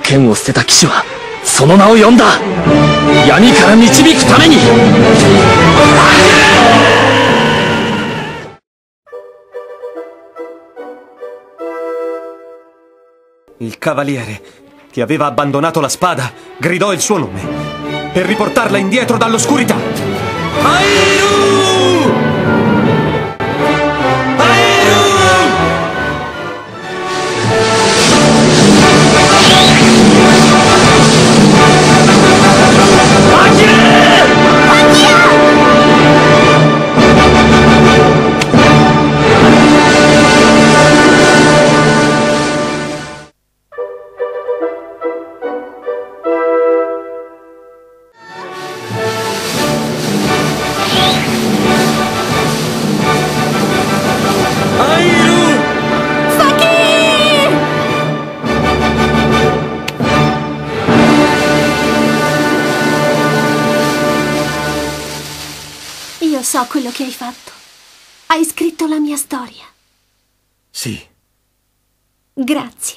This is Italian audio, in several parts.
剣を捨てた騎士はその名を呼んだ。闇から導くために。 Il cavaliere, che aveva abbandonato la spada, gridò il suo nome per riportarla indietro dall'oscurità. Airu! Airu! Io so quello che hai fatto. Hai scritto la mia storia. Sì. Grazie.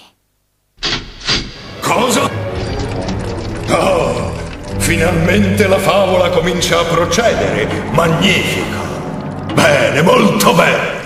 Cosa? Oh, finalmente la favola comincia a procedere. Magnifico. Bene, molto bene.